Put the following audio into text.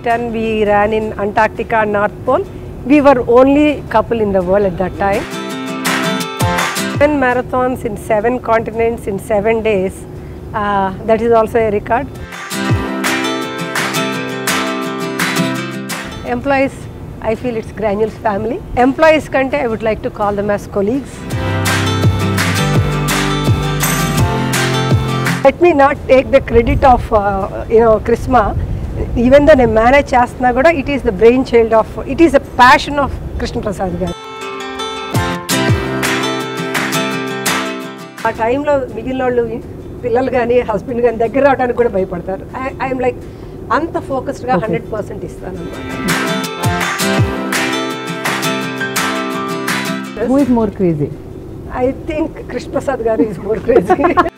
2010 we ran in Antarctica and North Pole. We were only couple in the world at that time. 7 marathons in 7 continents in 7 days. That is also a record. Employees, I feel it's Granules family. Employees kante, I would like to call them as colleagues. Let me not take the credit of Krisma. Even though I manage chestna kuda, it is the brainchild of, it is a passion of Krishna Prasad garu. ఆ టైంలో మిగిలిన వాళ్ళు పిల్లలు కానీ husband కానీ దగ్గర రావడానికి కూడా భయపడతారు. ఐఎమ్ లైక్ అంత ఫోకస్డ్గా 100% ఇస్తాను అన్నమాట. Who is more crazy? I think Krishna Prasad garu is more crazy.